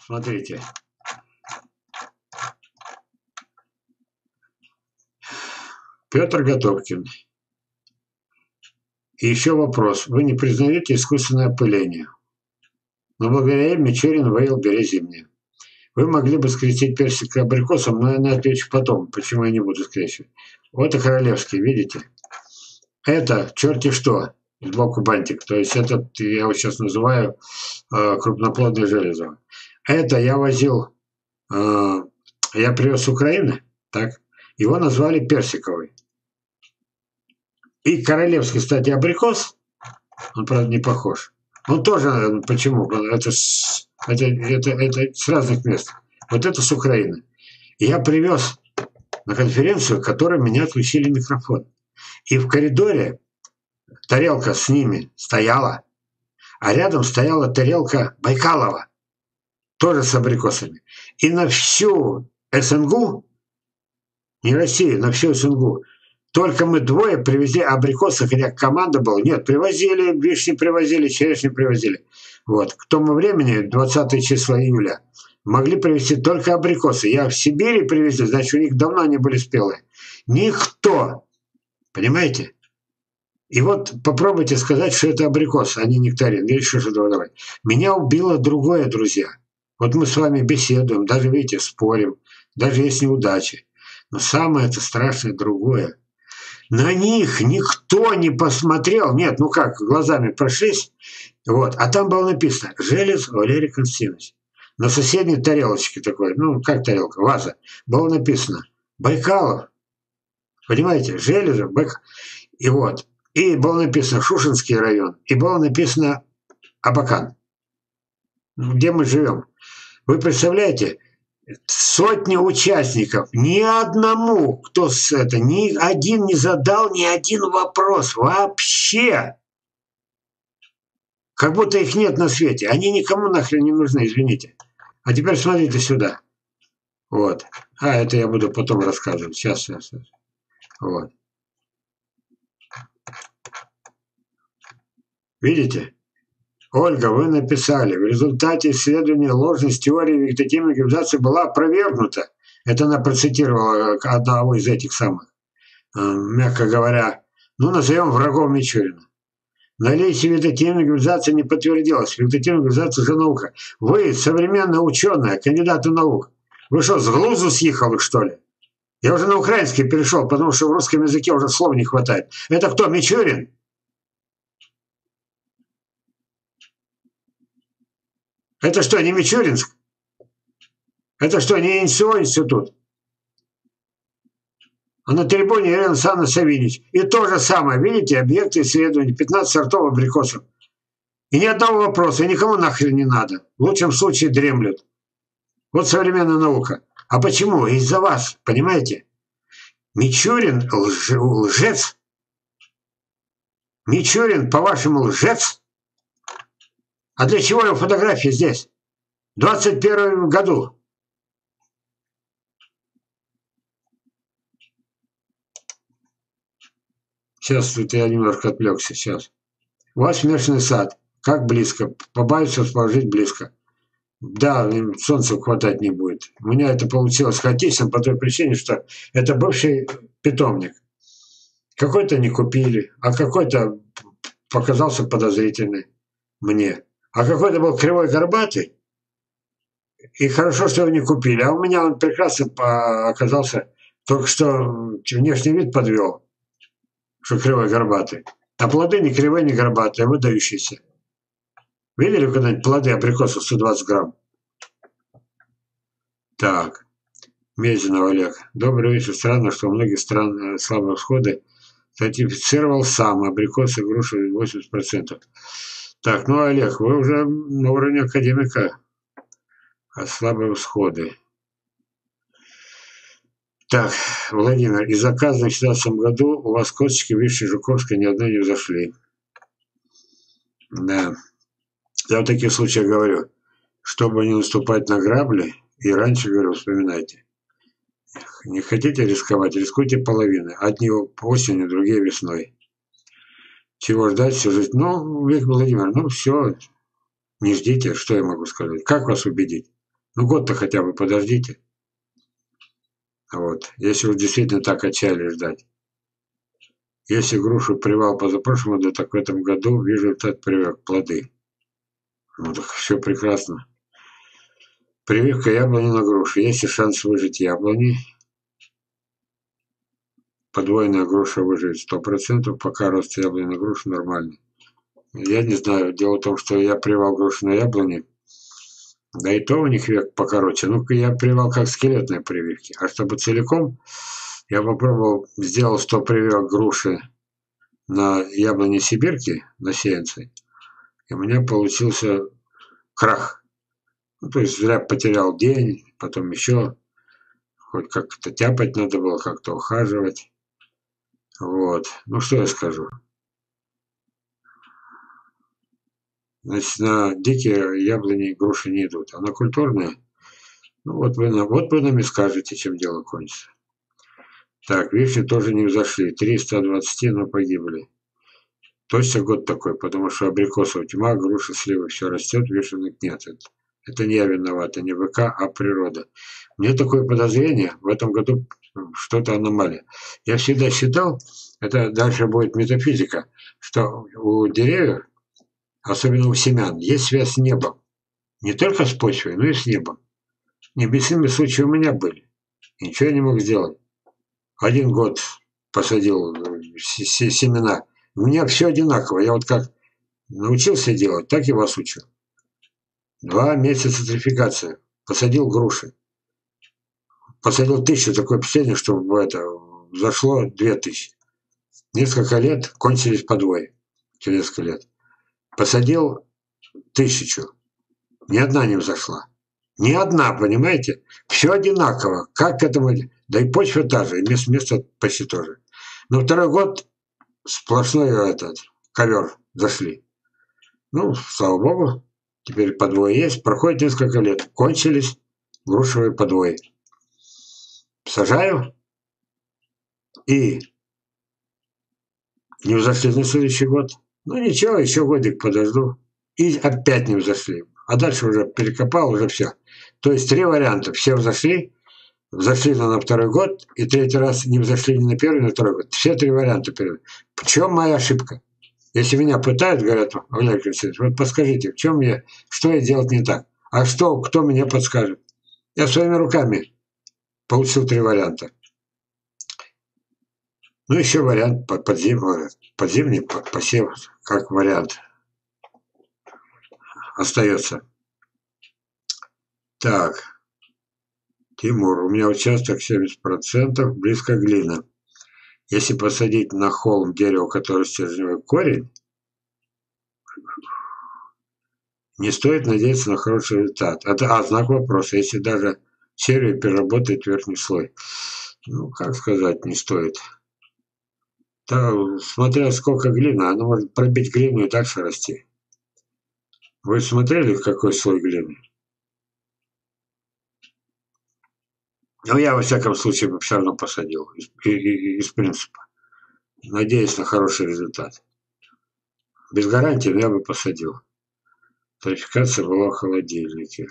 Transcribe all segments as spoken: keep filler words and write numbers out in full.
Смотрите. Петр Готовкин. И еще вопрос. Вы не признаете искусственное опыление? Но благодаря им Мичурин выел бере зимнее. Вы могли бы скрестить персик абрикосом, но я на отвечу потом, почему я не буду скрещивать. Вот и королевский, видите? Это черти что, сбоку бантик. То есть этот, я его сейчас называю э, крупноплодное железо. Это я возил, э, я привез с Украины, так? Его назвали персиковый. И королевский, кстати, абрикос, он, правда, не похож. Он тоже, почему? Это с, это, это, это с разных мест. Вот это с Украины. И я привез на конференцию, в которой меня отключили микрофон. И в коридоре тарелка с ними стояла, а рядом стояла тарелка Байкалова, тоже с абрикосами. И на всю СНГ, не Россию, на всю СНГ, только мы двое привезли абрикосы, хотя команда была. Нет, привозили, вишни привозили, черешни привозили. Вот. К тому времени, двадцатое число июля, могли привезти только абрикосы. Я в Сибири привезли, значит, у них давно они были спелые. Никто. Понимаете? И вот попробуйте сказать, что это абрикос, а не нектарин. Или что же давай. Меня убило другое, друзья. Вот мы с вами беседуем, даже, видите, спорим, даже есть неудачи. Но самое это страшное другое. На них никто не посмотрел. Нет, ну как, глазами прошлись. Вот. А там было написано «Желез Валерий Константинович». На соседней тарелочке такой, ну как тарелка, ваза, было написано «Байкалов». Понимаете, Железов, Байкалов. И вот. И было написано «Шушинский район». И было написано «Абакан». Где мы живем. Вы представляете? Сотни участников, ни одному, кто с это, ни один не задал ни один вопрос вообще. Как будто их нет на свете. Они никому нахрен не нужны, извините. А теперь смотрите сюда. Вот. А, это я буду потом рассказывать. Сейчас, сейчас, сейчас. Вот. Видите? Ольга, вы написали, в результате исследования ложность теории вегетативной гибридизации была опровергнута. Это она процитировала одного из этих самых, э, мягко говоря, ну, назовем врагом Мичурина. Наличие вегетативной гибридизации не подтвердилось. Вегетативная гибридизация уже наука. Вы, современная ученая, кандидаты наук, вы что, с глузу съехали, что ли? Я уже на украинский перешел, потому что в русском языке уже слов не хватает. Это кто, Мичурин? Это что, не Мичуринск? Это что, не ИНСО институт? А на трибуне Елена Александровна Савинич. И то же самое, видите, объекты исследований, пятнадцать сортов абрикосов. И ни одного вопроса, и никому нахрен не надо. В лучшем случае дремлют. Вот современная наука. А почему? Из-за вас, понимаете? Мичурин лж... лжец. Мичурин, по-вашему, лжец? А для чего его фотографии здесь? В двадцать первом году. Сейчас тут я немножко отвлекся. Сейчас. У вас смешанный сад. Как близко? Побоюсь расположить близко. Да, солнца хватать не будет. У меня это получилось хаотично по той причине, что это бывший питомник. Какой-то не купили, а какой-то показался подозрительный мне. А какой-то был кривой горбатый. И хорошо, что его не купили. А у меня он прекрасно оказался. Только что внешний вид подвел, что кривой горбатый. А плоды не кривые, не горбатые, а выдающиеся. Видели когда-нибудь плоды абрикосов сто двадцать грамм? Так. Мезенов Олег. Добрый вечер. Странно, что у многих стран слабые всходы сертифицировал сам абрикосы, груши восемьдесят процентов. Так, ну, Олег, вы уже на уровне академика. А слабые всходы. Так, Владимир, из заказа в две тысячи шестнадцатом году у вас косточки выше Жуковской ни одной не взошли. Да. Я в таких случаях говорю, чтобы не наступать на грабли, и раньше говорю, вспоминайте. Не хотите рисковать, рискуйте половиной. Одни осенью, другие весной. Чего ждать всю жизнь? Ну, Виктор Владимир, ну все, не ждите, что я могу сказать. Как вас убедить? Ну, год-то хотя бы подождите. Вот. Если уж действительно так отчаялись ждать. Если грушу привал позапрошлом году, так в этом году вижу результат прививок плоды. Ну так все прекрасно. Прививка яблони на грушу. Есть и шанс выжить яблони. Подвойная груша выживет сто процентов, пока рост яблони на грушу нормальный. Я не знаю. Дело в том, что я привал грушу на яблони. Да и то у них век покороче. Ну, я привал как скелетные прививки. А чтобы целиком, я попробовал, сделал сто прививок груши на яблони сибирки, на сеянцы. И у меня получился крах. Ну, то есть зря потерял день, потом еще. Хоть как-то тяпать надо было, как-то ухаживать. Вот. Ну, что я скажу. Значит, на дикие яблони и груши не идут. А на культурные, ну, вот вы, нам, вот вы нам и скажете, чем дело кончится. Так, вишни тоже не взошли. триста двадцать, но погибли. Точно год такой, потому что абрикосов тьма, груши, сливы, все растет, вишенок нет. Это, это не я виноват, не ВК, а природа. Мне такое подозрение, в этом году что-то аномалия. Я всегда считал, это дальше будет метафизика, что у деревьев, особенно у семян, есть связь с небом. Не только с почвой, но и с небом. Небесные случаи у меня были. Ничего я не мог сделать. Один год посадил семена. У меня все одинаково. Я вот как научился делать, так и вас учу. Два месяца цифрификация. Посадил груши. Посадил тысячу, такое впечатление, что это зашло две тысячи. Несколько лет кончились по двое. Через несколько лет. Посадил тысячу. Ни одна не взошла. Ни одна, понимаете? Все одинаково. Как к этому... Да и почва та же, и место, место почти тоже. Но второй год сплошной этот ковер зашли. Ну, слава богу, теперь подвои есть. Проходит несколько лет. Кончились грушевые подвои. Сажаю и не взошли на следующий год. Ну ничего, еще годик подожду. И опять не взошли. А дальше уже перекопал, уже все. То есть три варианта. Все взошли. Взошли на второй год, и третий раз не взошли ни на первый, ни на второй год. Все три варианта. В чем моя ошибка? Если меня пытают, говорят, Валерий Алексеевич, вот подскажите, в чем я, что я делать не так? А что, кто мне подскажет? Я своими руками получил три варианта. Ну, еще вариант подземный, подземный посев, как вариант остается. Так. Тимур, у меня участок семьдесят процентов, близко глина. Если посадить на холм дерево, которое стержневой корень, не стоит надеяться на хороший результат. Это а, знак вопроса. Если даже червь переработает верхний слой. Ну, как сказать, не стоит. Да, смотря сколько глины, она может пробить глину и дальше расти. Вы смотрели, какой слой глины? Ну, я, во всяком случае, бы все равно посадил. Из, из принципа. Надеюсь на хороший результат. Без гарантии, но я бы посадил. Тарификация была в холодильнике.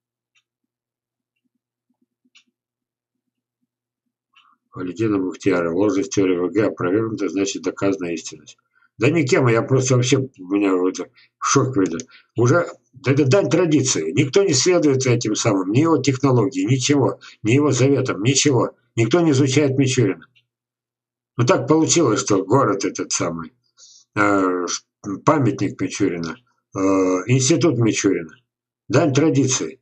Валентина Бухтиярова. Ложность теории ВГ опровергнута, значит доказана истинность. Да никем, я просто вообще, у меня это, шок видно. Уже, это дань традиции. Никто не следует этим самым, ни его технологии, ничего, ни его заветам, ничего. Никто не изучает Мичурина. Ну так получилось, что город этот самый, э, памятник Мичурина, э, институт Мичурина. Дань традиции.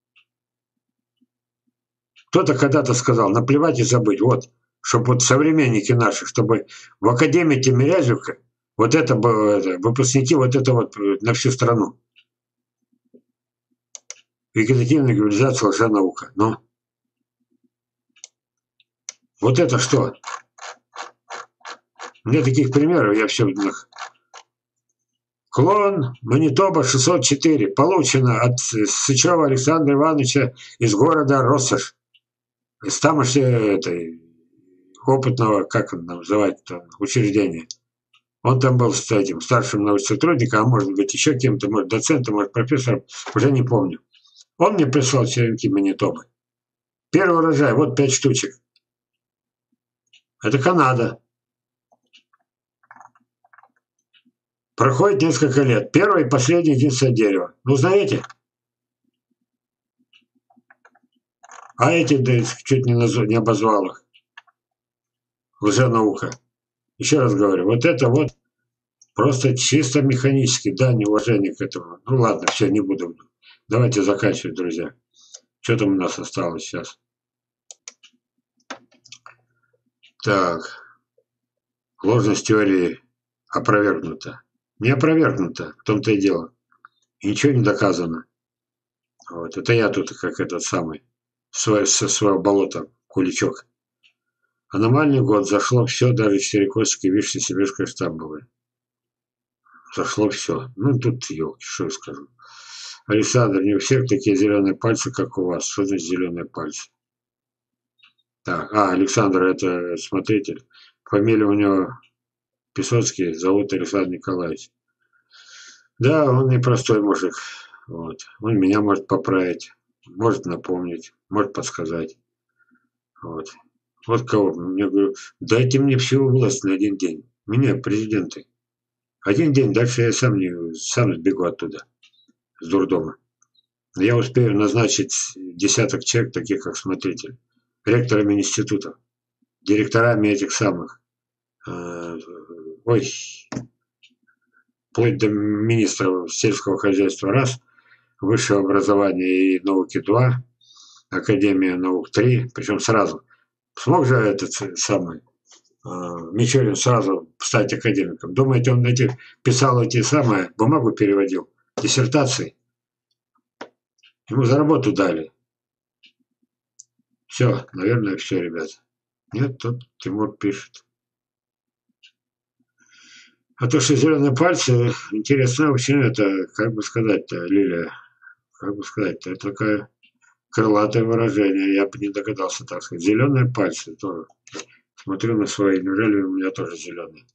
Кто-то когда-то сказал, наплевать и забыть. Вот, чтобы вот современники наши, чтобы в Академии Тимирязевка вот это было, выпускники вот это вот на всю страну. Вегетативная глобализация, лженаука. Ну, вот это что? У меня таких примеров, я все... Клон Манитоба шестьсот четыре получено от Сычева Александра Ивановича из города Россошь. Из тамошнего этой, опытного, как он называет, учреждения. Он там был с этим старшим научным сотрудником, а может быть еще кем-то, может доцентом, может профессором, уже не помню. Он мне прислал черенки Манитобы. Первый урожай, вот пять штучек. Это Канада. Проходит несколько лет. Первое и последнее единственное дерево. Ну, знаете? А эти, да, чуть не, назв... не обозвал их. Лженаука. Еще раз говорю, вот это вот просто чисто механически, да, неуважение к этому. Ну ладно, все, не буду. Давайте заканчивать, друзья. Что там у нас осталось сейчас? Так. Ложность теории опровергнута. Не опровергнута, в том-то и дело. И ничего не доказано. Вот. Это я тут как этот самый, свой, со своего болота, куличок. Аномальный год, зашло все, даже Черекосские, Вишни, Сибирская штамбовая. Зашло все. Ну, тут, елки, что я скажу. Александр, не у всех такие зеленые пальцы, как у вас. Что значит зеленые пальцы? Так, а, Александр, это смотритель. Фамилия у него Песоцкий, зовут Александр Николаевич. Да, он непростой мужик. Вот. Он меня может поправить, может напомнить, может подсказать. Вот. Вот кого. Я говорю, дайте мне всю власть на один день. Меня, президенты. Один день, дальше я сам, не, сам сбегу оттуда, с дурдома. Я успею назначить десяток человек, таких как смотритель, ректорами институтов, директорами этих самых, э, ой, вплоть до министра сельского хозяйства раз, высшего образования и науки два, Академия наук три, причем сразу. Смог же этот самый Мичурин сразу стать академиком? Думаете, он эти, писал эти самые, бумагу переводил, диссертации? Ему за работу дали. Все, наверное, все, ребят. Нет, тут Тимур пишет. А то, что зеленые пальцы, интересно, очень это, как бы сказать-то, Лилия, как бы сказать-то, это такое крылатое выражение, я бы не догадался так сказать. Зеленые пальцы тоже. Смотрю на свои, неужели у меня тоже зеленые?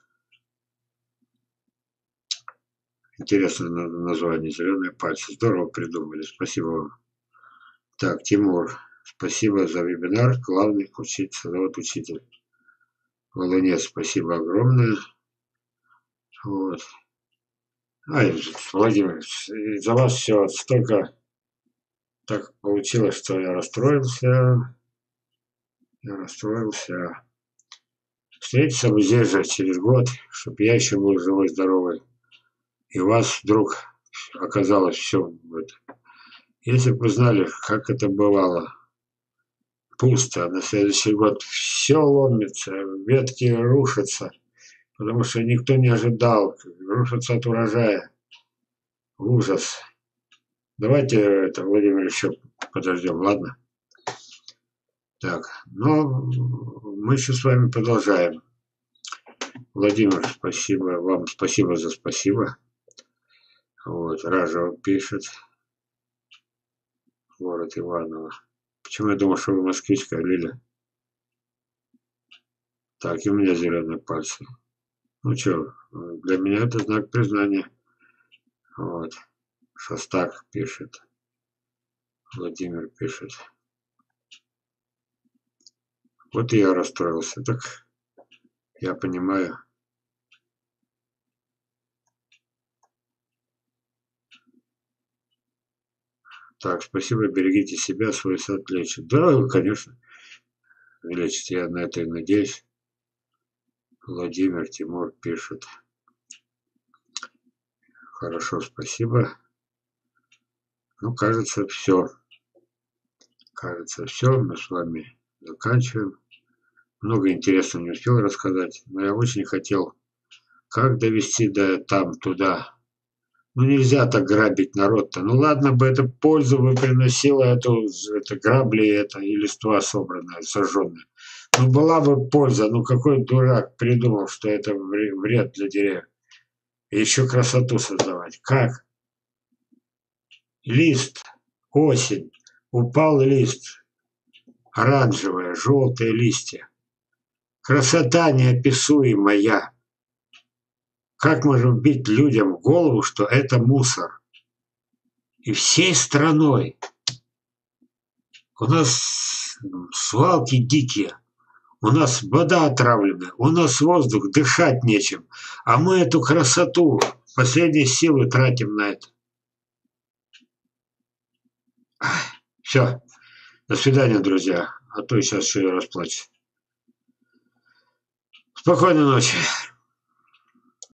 Интересное название, зеленые пальцы. Здорово придумали, спасибо вам. Так, Тимур, спасибо за вебинар. Главный учитель, зовут учитель. Волынец, спасибо огромное. Вот. Ай, Владимир, за вас все столько так получилось, что я расстроился. Я расстроился. Встретиться бы здесь же через год, чтобы я еще был живой, здоровый. И у вас вдруг оказалось все это. Если бы вы знали, как это бывало. Пусто. На следующий год все ломится, ветки рушатся, потому что никто не ожидал. Рушатся от урожая. Ужас. Давайте это, Владимир, еще подождем, ладно? Так, но мы еще с вами продолжаем. Владимир, спасибо вам, спасибо за спасибо. Вот, Ражев пишет. Город Иваново. Почему я думал, что вы москвичка, Лиля? Так, и у меня зеленые пальцы. Ну что, для меня это знак признания. Вот. Шостак пишет. Владимир пишет. Вот и я расстроился. Так, я понимаю. Так, спасибо, берегите себя, свой сад лечит. Да, конечно, лечит, я на это и надеюсь. Владимир, Тимур пишет. Хорошо, спасибо. Ну, кажется, все. Кажется, все. Мы с вами заканчиваем. Много интересного не успел рассказать, но я очень хотел, как довести до там, туда. Ну, нельзя так грабить народ-то. Ну, ладно бы это пользу бы приносило, эту, это грабли, это и листва собранная, сожженная. Ну, была бы польза. Ну, какой дурак придумал, что это вред для деревьев. И еще красоту создавать. Как? Лист, осень, упал лист, оранжевые, желтые листья. Красота неописуемая. Как можно вбить людям в голову, что это мусор? и всей страной. У нас свалки дикие, у нас вода отравленная, у нас воздух, дышать нечем, а мы эту красоту, последние силы тратим на это. Все, до свидания, друзья, а то сейчас еще и расплачусь. Спокойной ночи.